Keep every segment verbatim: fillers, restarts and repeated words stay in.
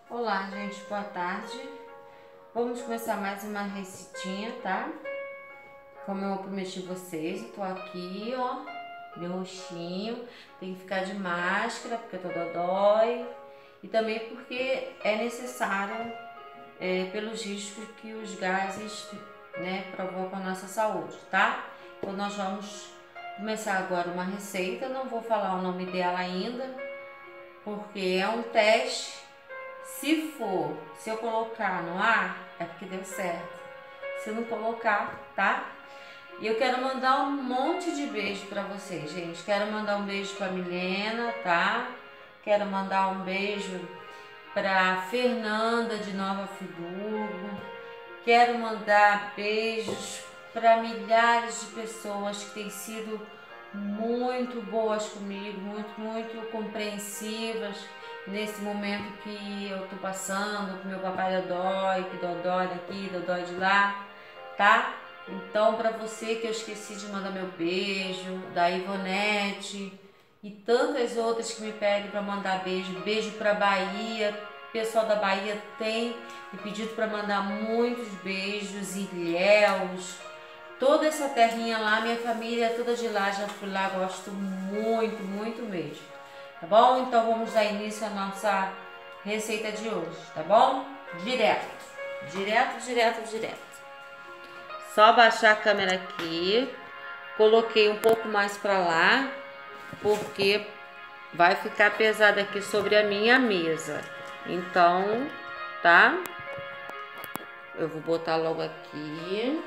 Olá, gente, boa tarde. Vamos começar mais uma receitinha, tá? Como eu prometi vocês, eu tô aqui, ó, meu rostinho. Tem que ficar de máscara porque eu tô dodói. E também porque é necessário, é, pelos riscos que os gases, né, provocam a nossa saúde, tá? Então nós vamos começar agora uma receita. Não vou falar o nome dela ainda, porque é um teste. Se for, se eu colocar no ar, é porque deu certo. Se eu não colocar, tá? E eu quero mandar um monte de beijo pra vocês, gente. Quero mandar um beijo pra Milena, tá? Quero mandar um beijo pra Fernanda de Nova Friburgo. Quero mandar beijos para milhares de pessoas que têm sido muito boas comigo, muito, muito compreensivas nesse momento que eu tô passando, com meu papai dodói, que dodói daqui, dodói de lá, tá? Então, para você que eu esqueci de mandar meu beijo, da Ivonete e tantas outras que me pedem para mandar beijo, beijo para Bahia, o pessoal da Bahia tem me pedido para mandar muitos beijos, Ilhéus, toda essa terrinha lá, minha família é toda de lá, já fui lá, gosto muito, muito mesmo, tá bom? Então vamos dar início à nossa receita de hoje, tá bom? Direto, direto, direto, direto. Só baixar a câmera aqui, coloquei um pouco mais para lá, porque vai ficar pesado aqui sobre a minha mesa. Então, tá? Eu vou botar logo aqui.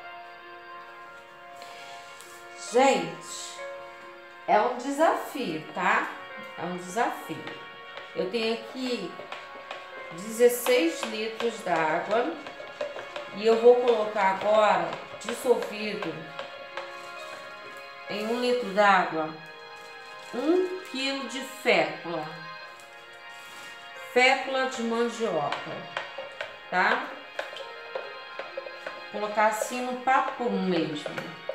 Gente, é um desafio, tá? É um desafio. Eu tenho aqui dezesseis litros d'água e eu vou colocar agora, dissolvido em um litro d'água, um quilo de fécula. Fécula de mandioca, tá? Vou colocar assim no papum mesmo.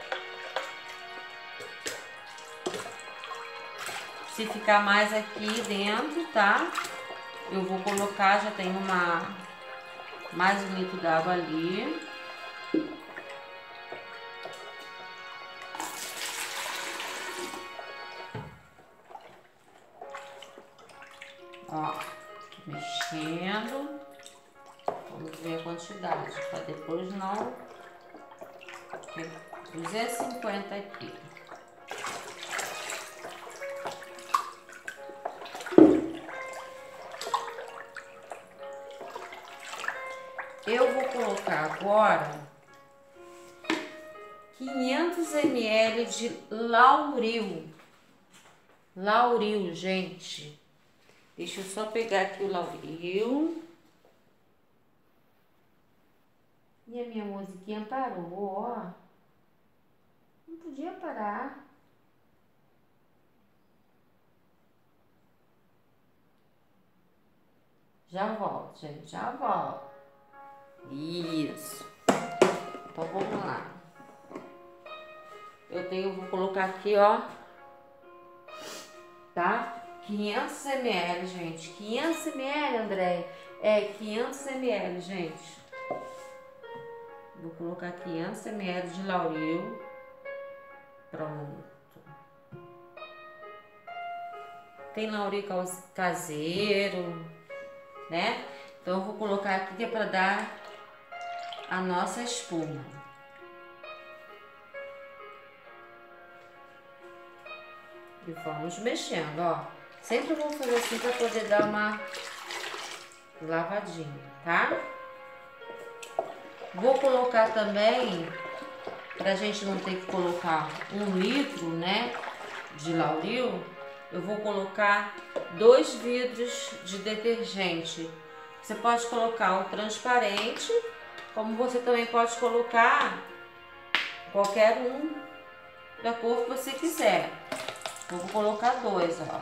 Se ficar mais aqui dentro, tá? Eu vou colocar, já tem uma mais um litro d'água ali. Ó, mexendo. Vamos ver a quantidade, para depois não. duzentos e cinquenta aqui. Eu vou colocar agora quinhentos mililitros de Lauril. Lauril, gente. Deixa eu só pegar aqui o Lauril. E a minha musiquinha parou, ó. Não podia parar. Já volto, gente, já volto. Isso. Então vamos lá. Eu tenho, vou colocar aqui, ó. Tá? quinhentos mililitros, gente. quinhentos mililitros, André. É, quinhentos mililitros, gente. Vou colocar quinhentos mililitros de Lauril. Pronto. Tem Lauril caseiro, né? Então eu vou colocar aqui que é para dar a nossa espuma. E vamos mexendo, ó. Sempre vou fazer assim para poder dar uma lavadinha, tá? Vou colocar também, pra gente não ter que colocar um litro, né, de Lauril, eu vou colocar dois vidros de detergente. Você pode colocar o transparente, como você também pode colocar qualquer um da cor que você quiser. Eu vou colocar dois, ó.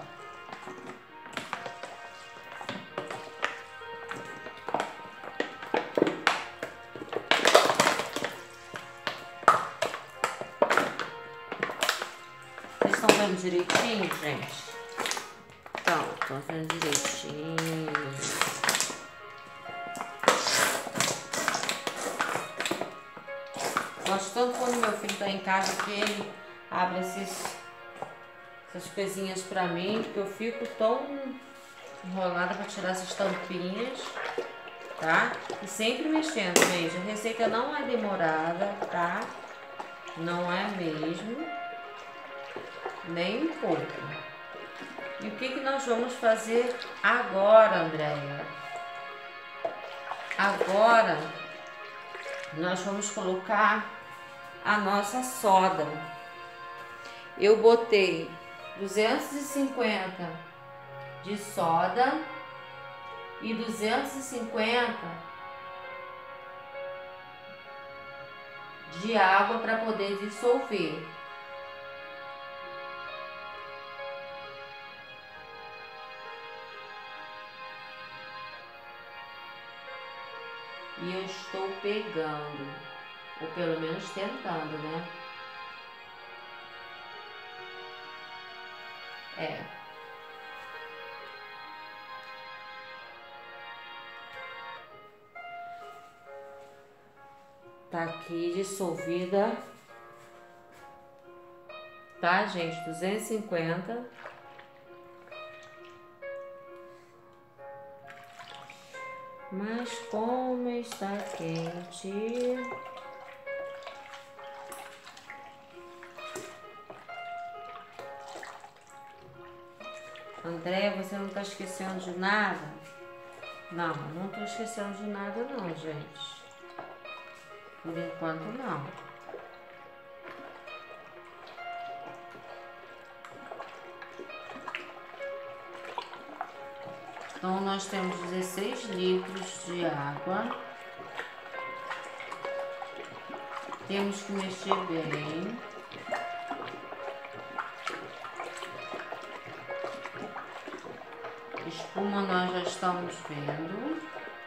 Vocês estão vendo direitinho, gente? Então, estão vendo direitinho. gosto tanto quando meu filho tá em casa que ele abre esses, essas coisinhas pra mim, porque eu fico tão enrolada pra tirar essas tampinhas, tá? E sempre mexendo, gente. A receita não é demorada, tá? Não é mesmo, nem um pouco. E o que que nós vamos fazer agora, Andréia? Agora nós vamos colocar a nossa soda. Eu botei duzentos e cinquenta de soda e duzentos e cinquenta de água para poder dissolver. E eu estou pegando, ou pelo menos tentando, né? É. Tá aqui dissolvida. Tá, gente? duzentos e cinquenta. Mas como está quente. André, você não tá esquecendo de nada? Não, não tô esquecendo de nada não, gente. Por enquanto não. Então nós temos dezesseis litros de água. Temos que mexer bem. Espuma nós já estamos vendo.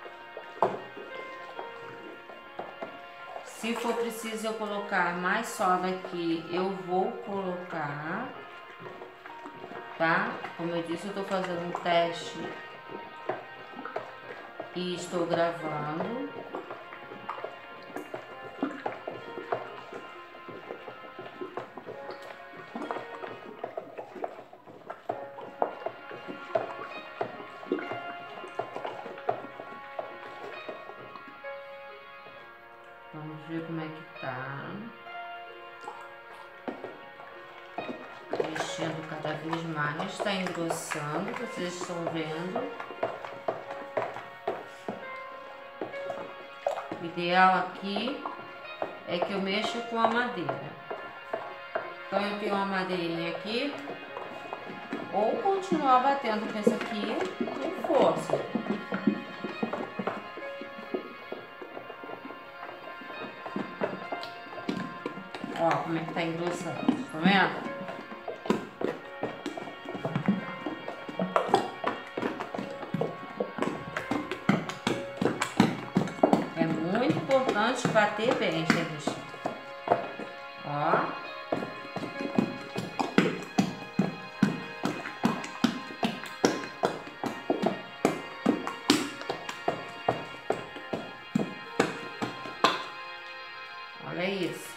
Se for preciso eu colocar mais soda aqui, eu vou colocar, tá? Como eu disse, eu tô fazendo um teste e estou gravando. Vamos ver como é que tá. Mexendo cada vez mais, tá engrossando, vocês estão vendo. O ideal aqui é que eu mexa com a madeira. Então eu tenho uma madeirinha aqui, ou continuar batendo com essa aqui com força. Ó, como é que tá engrossando, tá vendo? É muito importante bater bem, gente. Ó. Olha isso.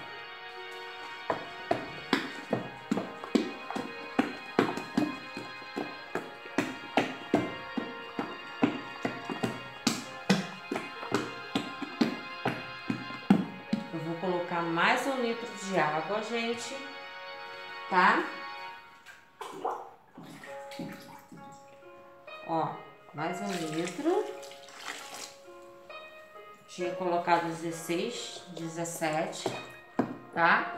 Eu vou colocar mais um litro de água, gente, tá? Ó, mais um litro. Tinha colocado dezesseis, dezessete, tá?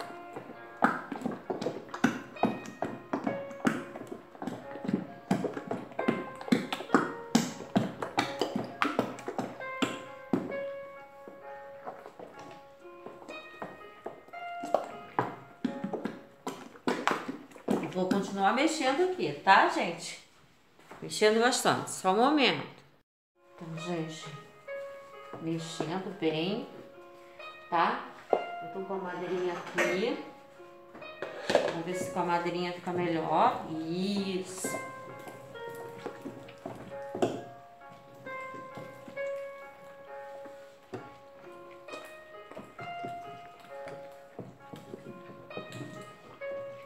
Vou continuar mexendo aqui, tá, gente? Mexendo bastante, só um momento. Então, gente, mexendo bem, tá? Eu tô com a madeirinha aqui. Vamos ver se com a madeirinha fica melhor. Isso.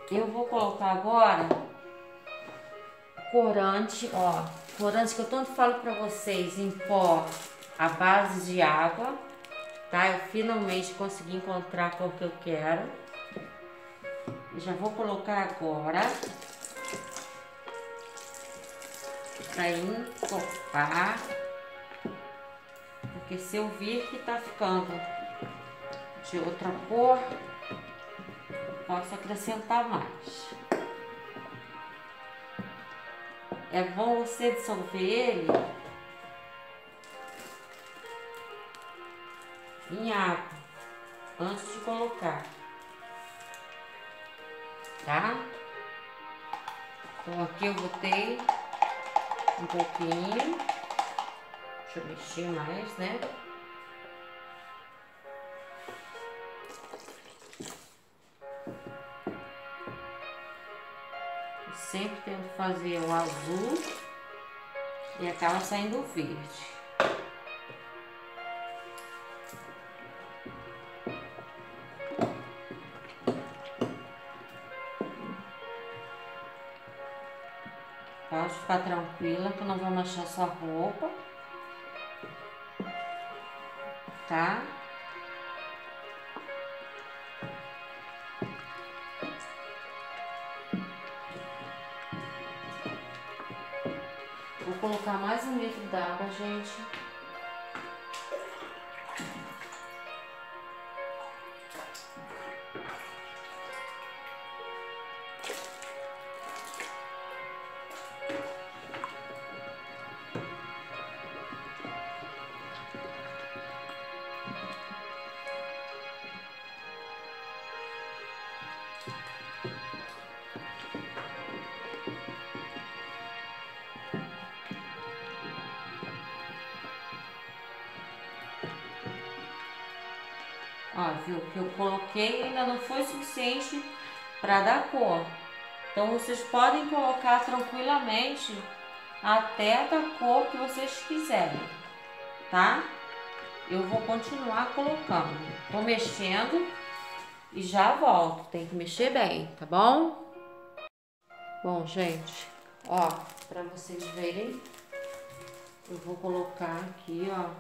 Eu vou colocar agora corante, ó, corante que eu tanto falo pra vocês, em pó à base de água, tá? Eu finalmente consegui encontrar a cor que eu quero. Eu já vou colocar agora pra encorpar, porque se eu vir que tá ficando de outra cor, posso acrescentar mais. É bom você dissolver ele em água antes de colocar, tá? Então aqui eu botei um pouquinho, deixa eu mexer mais, né? Eu sempre tento fazer o azul e acaba saindo o verde. Pode ficar tranquila que não vai manchar sua roupa, tá? Vou colocar mais um litro d'água, gente. Ó, viu? Que eu coloquei ainda não foi suficiente para dar cor. Então vocês podem colocar tranquilamente até da cor que vocês quiserem, tá? Eu vou continuar colocando. Tô mexendo e já volto. Tem que mexer bem, tá bom? Bom, gente, ó, para vocês verem, eu vou colocar aqui, ó.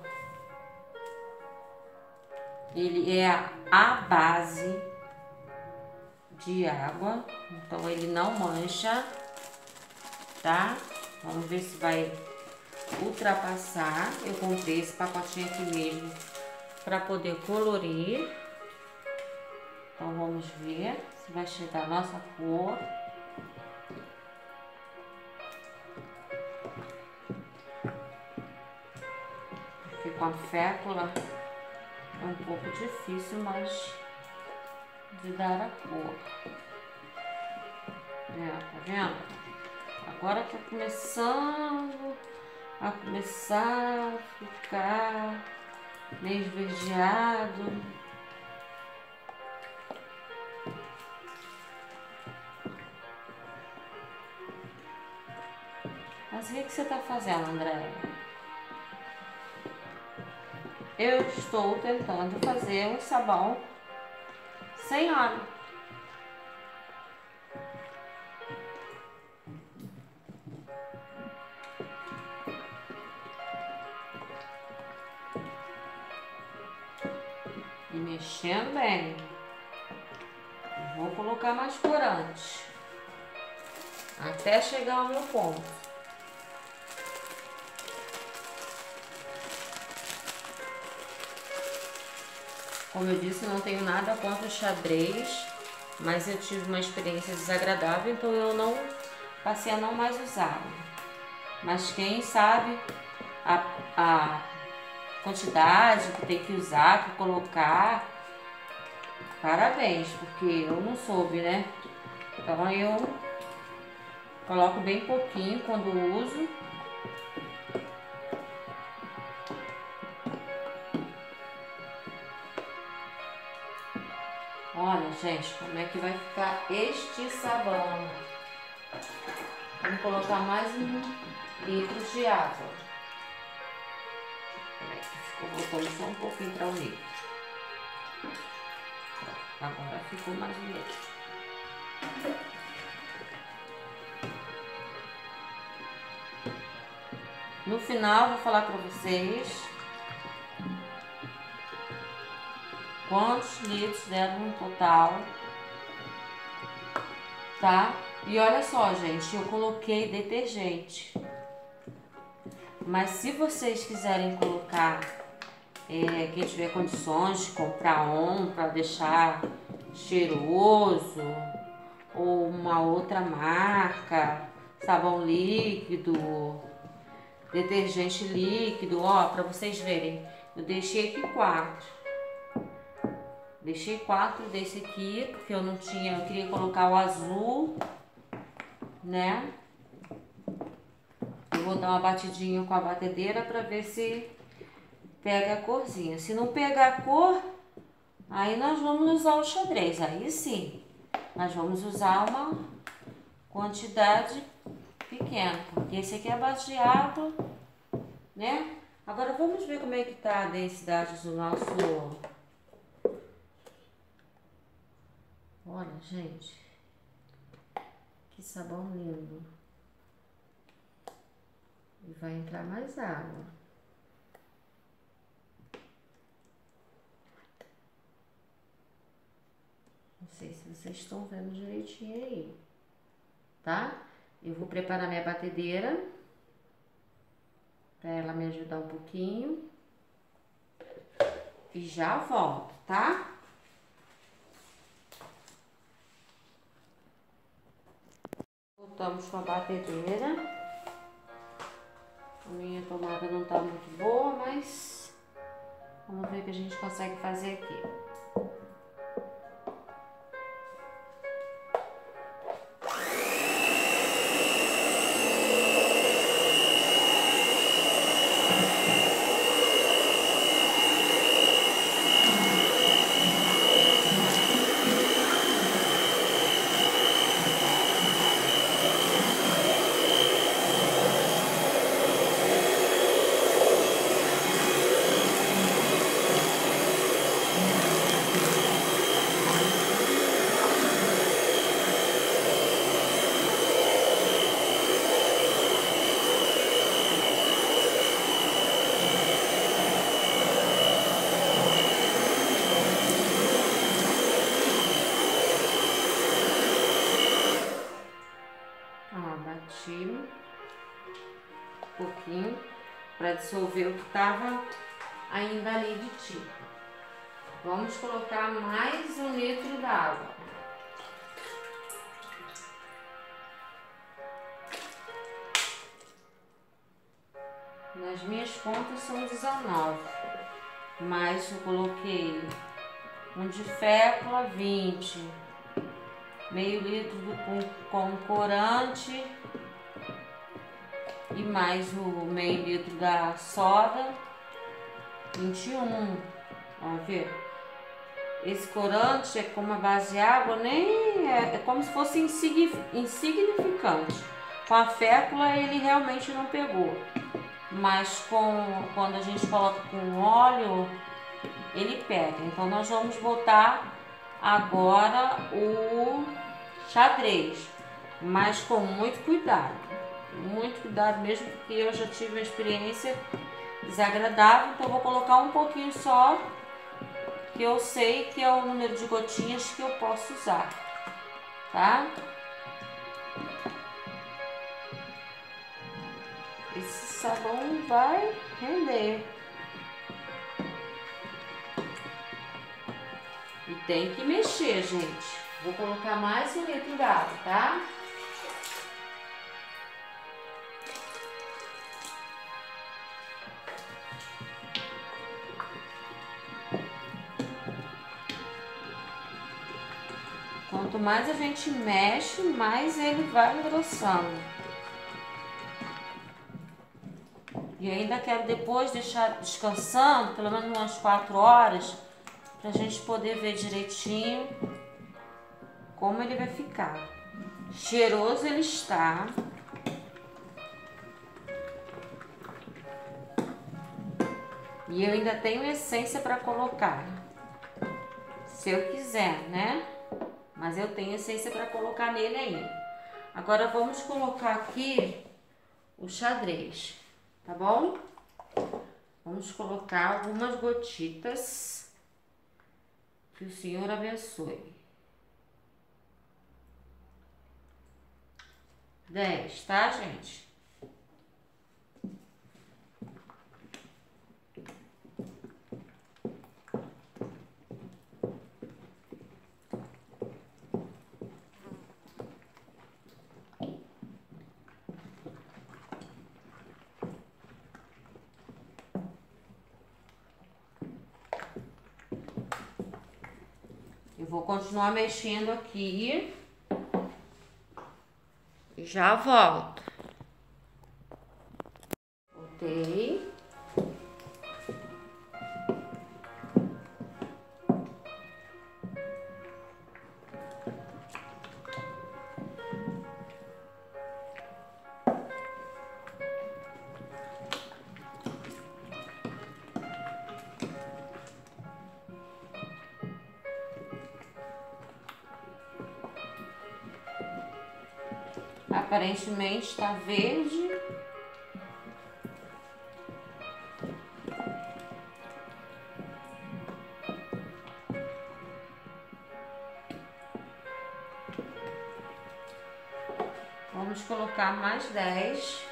Ele é a base de água, então ele não mancha, tá? Vamos ver se vai ultrapassar. Eu comprei esse pacotinho aqui mesmo para poder colorir. Então vamos ver se vai chegar a nossa cor. Porque com a fécula é um pouco difícil, mas de dar a cor. É, tá vendo? Agora tá começando a começar a ficar meio esverdeado. Mas o que que você tá fazendo, Andréia? Eu estou tentando fazer um sabão sem óleo. E mexendo bem. Vou colocar mais corante até chegar ao meu ponto. Como eu disse, não tenho nada contra o xadrez, mas eu tive uma experiência desagradável, então eu não passei a não mais usá-lo. Mas quem sabe a, a quantidade que tem que usar, que colocar, parabéns, porque eu não soube, né? Então eu coloco bem pouquinho quando uso. Olha, gente, como é que vai ficar este sabão. Vamos colocar mais um litro de água. Peraí, ficou voltando só um pouquinho para o litro. Agora ficou mais um litro. No final, vou falar para vocês quantos litros deram no total, tá? E olha só, gente, eu coloquei detergente. Mas se vocês quiserem colocar, é, quem tiver condições de comprar um para deixar cheiroso, ou uma outra marca, sabão líquido, detergente líquido, ó, para vocês verem, eu deixei aqui quatro. Deixei quatro desse aqui, porque eu não tinha, eu queria colocar o azul, né? Eu vou dar uma batidinha com a batedeira para ver se pega a corzinha. Se não pegar a cor, aí nós vamos usar o xadrez. Aí sim, nós vamos usar uma quantidade pequena, porque esse aqui é a base de água, né? Agora vamos ver como é que tá a densidade do nosso... Olha, gente, que sabão lindo. E vai entrar mais água. Não sei se vocês estão vendo direitinho aí, tá? Eu vou preparar minha batedeira para ela me ajudar um pouquinho. E já volto, tá? Voltamos com a batedeira. A minha tomada não tá muito boa, mas vamos ver o que a gente consegue fazer aqui. Um pouquinho para dissolver o que estava ainda ali de tinta. Vamos colocar mais um litro d'água. Nas minhas contas são dezenove, mas eu coloquei um de fécula, vinte, meio litro do, com, com corante e mais o meio litro da soda, vinte e um. Vamos ver. Esse corante é como a base de água, nem é, é como se fosse insignificante. Com a fécula ele realmente não pegou, mas com quando a gente coloca com óleo ele pega. Então nós vamos botar agora o xadrez, mas com muito cuidado, muito cuidado mesmo, porque eu já tive uma experiência desagradável. Então eu vou colocar um pouquinho só, que eu sei que é o número de gotinhas que eu posso usar, tá? Esse sabão vai render. E tem que mexer, gente. Vou colocar mais um litro d'água, tá? Quanto mais a gente mexe, mais ele vai engrossando. E ainda quero depois deixar descansando, pelo menos umas quatro horas, pra gente poder ver direitinho como ele vai ficar. Cheiroso ele está. E eu ainda tenho essência para colocar, se eu quiser, né? Mas eu tenho essência para colocar nele ainda. Agora vamos colocar aqui o xadrez, tá bom? Vamos colocar algumas gotitas. Que o Senhor abençoe. Dez, tá, gente? Eu vou continuar mexendo aqui e já volto. Voltei. Aparentemente tá verde. Vamos colocar mais dez.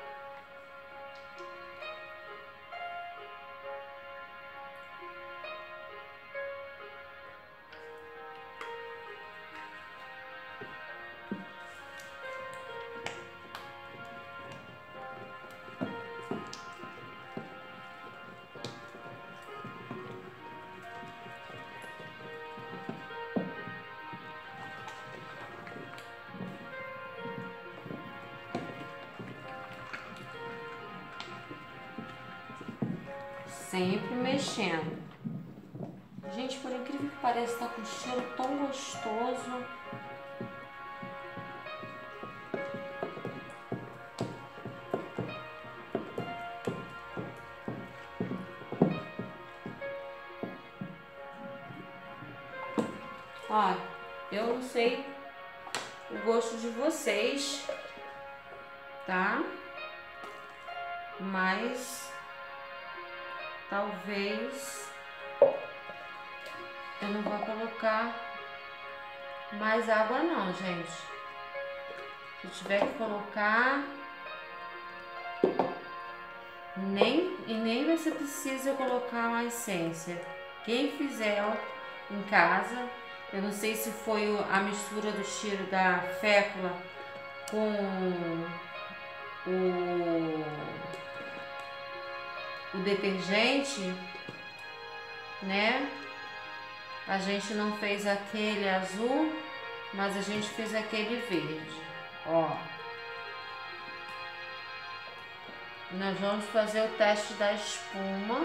Sempre mexendo. Gente, por incrível que pareça, tá com um cheiro tão gostoso. Ó, eu não sei o gosto de vocês, tá? Mas talvez eu não vou colocar mais água não, gente. Se tiver que colocar, nem, e nem vai ser preciso eu colocar uma essência. Quem fizer em casa, eu não sei se foi a mistura do cheiro da fécula com o, o detergente, né? A gente não fez aquele azul, mas a gente fez aquele verde, ó. Nós vamos fazer o teste da espuma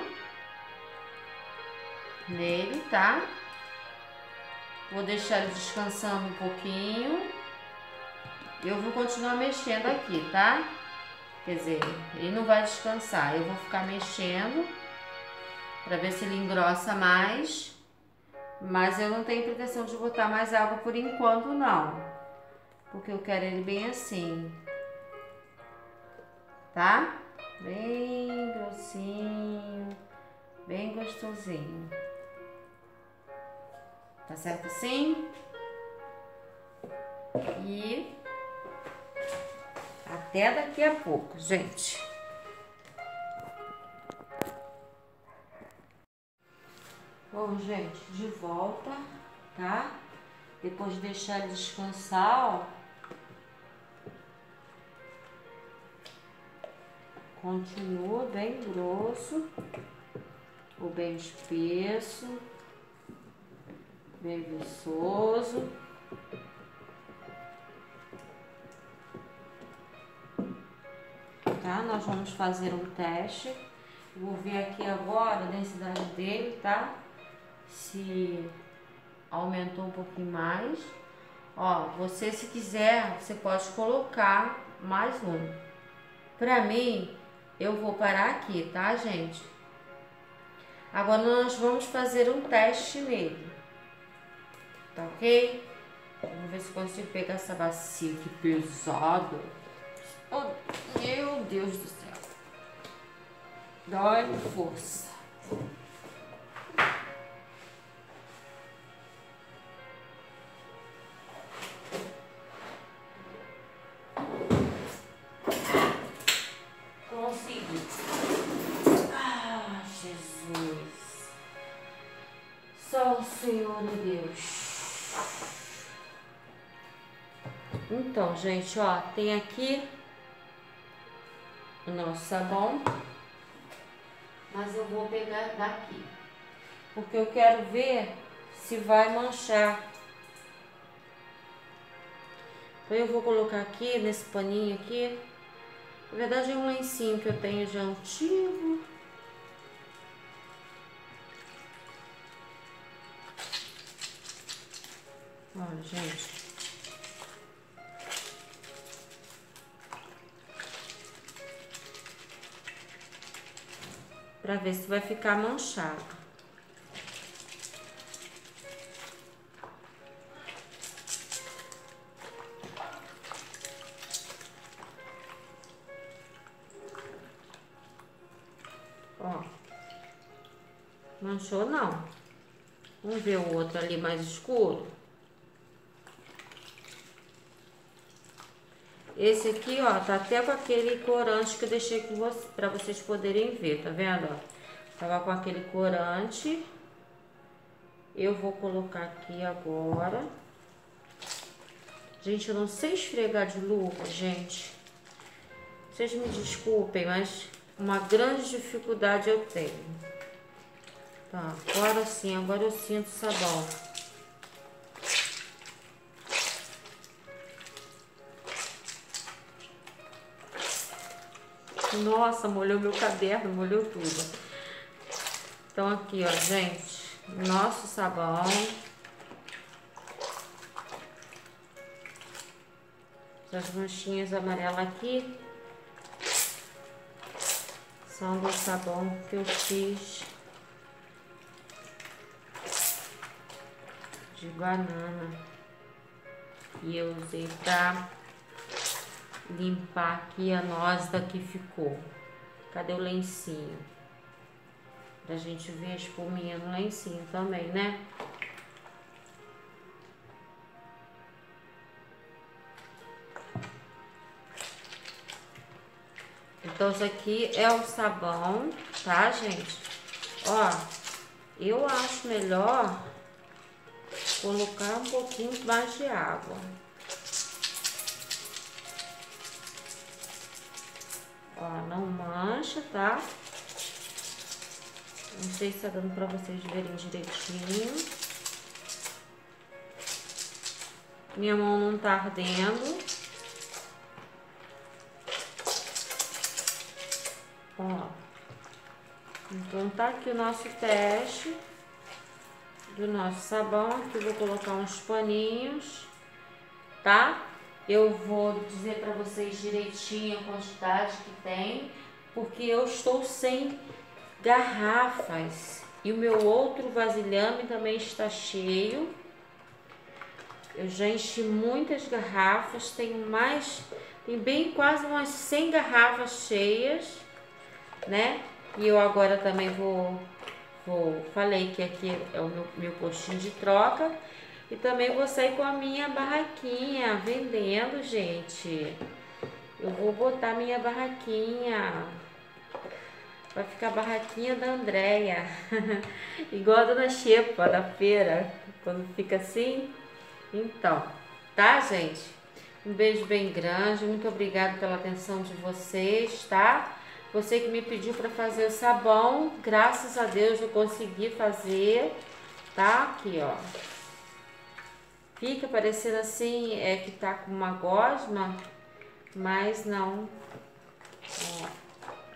nele, tá? Vou deixar ele descansando um pouquinho. Eu vou continuar mexendo aqui, tá? Quer dizer, ele não vai descansar. Eu vou ficar mexendo para ver se ele engrossa mais. Mas eu não tenho pretensão de botar mais água por enquanto, não. Porque eu quero ele bem assim. Tá? Bem grossinho. Bem gostosinho. Tá certo assim? E até daqui a pouco, gente. Bom, gente, de volta, tá? Depois de deixar ele descansar, ó. Continua bem grosso ou bem espesso. Bem viçoso. Tá? Nós vamos fazer um teste. Vou ver aqui agora a densidade dele, tá? Se aumentou um pouquinho mais. Ó, você se quiser, você pode colocar mais um. Pra mim, eu vou parar aqui, tá, gente? Agora nós vamos fazer um teste nele. Tá ok? Vamos ver se consigo pegar essa bacia aqui pesada. Oh, meu Deus do céu. Dói força. Consegui. Ah, Jesus. Só o Senhor e Deus. Então, gente, ó, tem aqui o nosso sabão, mas eu vou pegar daqui, porque eu quero ver se vai manchar. Então eu vou colocar aqui nesse paninho aqui. Na verdade é um lencinho que eu tenho já antigo. Olha, gente. Pra ver se vai ficar manchado. Ó. Manchou não. Vamos ver o outro ali mais escuro. Esse aqui, ó, tá até com aquele corante que eu deixei com você, pra vocês poderem ver, tá vendo, ó? Tava com aquele corante. Eu vou colocar aqui agora. Gente, eu não sei esfregar de luva, gente. Vocês me desculpem, mas uma grande dificuldade eu tenho. Tá, agora sim, agora eu sinto sabão. Nossa, molhou meu caderno, molhou tudo. Então aqui, ó, gente, nosso sabão. As manchinhas amarelas aqui são do sabão que eu fiz de banana. E eu usei pra limpar aqui a noz que ficou. Cadê o lencinho? Pra gente ver a espuminha no lencinho também, né? Então, isso aqui é o sabão, tá, gente? Ó, eu acho melhor colocar um pouquinho mais de água. Ó, não mancha, tá? Não sei se tá dando pra vocês verem direitinho. Minha mão não tá ardendo. Ó. Então tá aqui o nosso teste do nosso sabão. Aqui eu vou colocar uns paninhos, tá? Eu vou dizer pra vocês direitinho a quantidade que tem, porque eu estou sem garrafas e o meu outro vasilhame também está cheio. Eu já enchi muitas garrafas, tenho mais, tem bem quase umas cem garrafas cheias, né? E eu agora também vou, vou falei que aqui é o meu, meu postinho de troca e também vou sair com a minha barraquinha vendendo, gente. Eu vou botar minha barraquinha. Vai ficar a barraquinha da Andréia. Igual a Dona Xepa da feira. Quando fica assim. Então, tá, gente? Um beijo bem grande. Muito obrigada pela atenção de vocês, tá? Você que me pediu para fazer o sabão. Graças a Deus eu consegui fazer. Tá? Aqui, ó. Fica parecendo assim, é que tá com uma gosma. Mas não. Ó.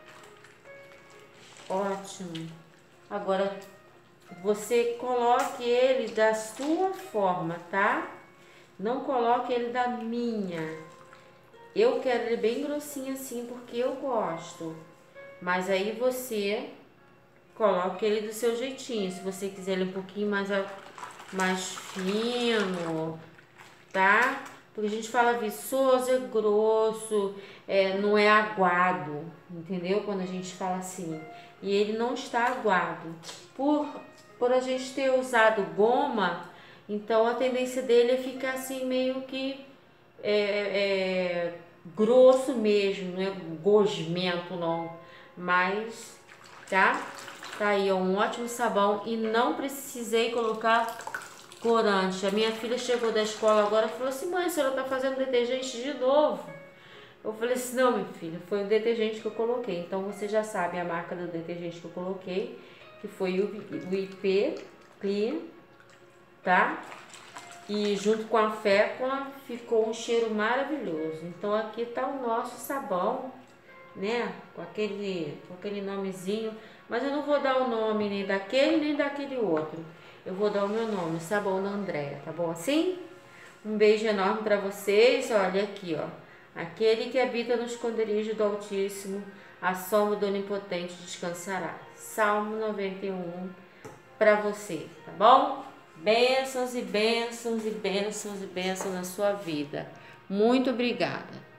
Ótimo. Agora, você coloque ele da sua forma, tá? Não coloque ele da minha. Eu quero ele bem grossinho assim, porque eu gosto. Mas aí você coloque ele do seu jeitinho. Se você quiser ele um pouquinho mais, mais fino, tá? Porque a gente fala viçoso, é grosso, é, não é aguado, entendeu? Quando a gente fala assim. E ele não está aguado. Por, por a gente ter usado goma, então a tendência dele é ficar assim meio que é, é, grosso mesmo, não é gosmento não. Mas, tá? Tá aí, é um ótimo sabão e não precisei colocar corante. A minha filha chegou da escola agora e falou assim, mãe, a senhora tá fazendo detergente de novo? Eu falei assim, não, minha filha, foi o detergente que eu coloquei. Então você já sabe a marca do detergente que eu coloquei, que foi o, o I P Clean, tá? E junto com a fécula ficou um cheiro maravilhoso. Então aqui tá o nosso sabão, né? Com aquele, com aquele nomezinho. Mas eu não vou dar o nome nem daquele nem daquele outro. Eu vou dar o meu nome, Sabão da Andréia, tá bom assim? Um beijo enorme para vocês. Olha aqui, ó. Aquele que habita no esconderijo do Altíssimo, a sombra do Onipotente descansará. Salmo noventa e um para você, tá bom? Bênçãos e bênçãos e bênçãos e bênçãos na sua vida. Muito obrigada.